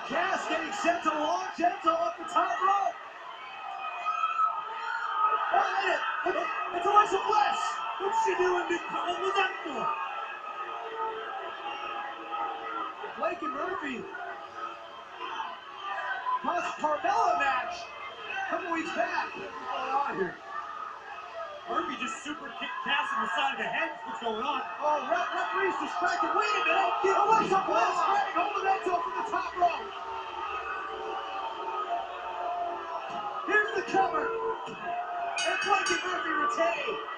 Cass getting set to launch Enzo off the top rope. It's Alexa Bliss. What's she doing? What was that for? Blake and Murphy. Carmella match. A couple weeks back. What's going on here? Murphy just super kicked Cass in the side of the head. What's going on? Oh, referee's distracted. Wait a minute. Alexa Bliss grabbing hold of Enzo from the top rope. Here's the cover. And Blake and Murphy retain.